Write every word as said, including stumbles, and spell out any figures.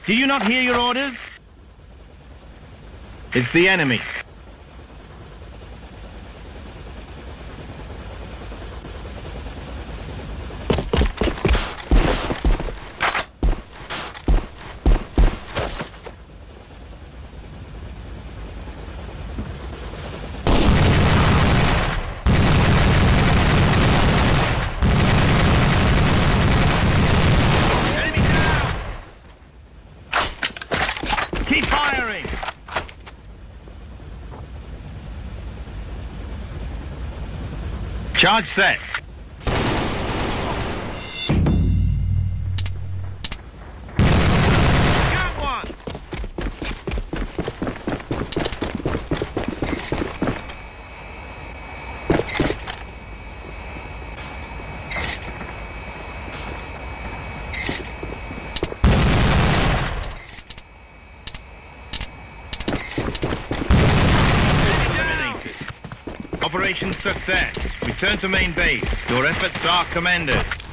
Did you not hear your orders? It's the enemy. Keep firing! Charge set. Got one! Operation success. Return to main base. Your efforts are commended.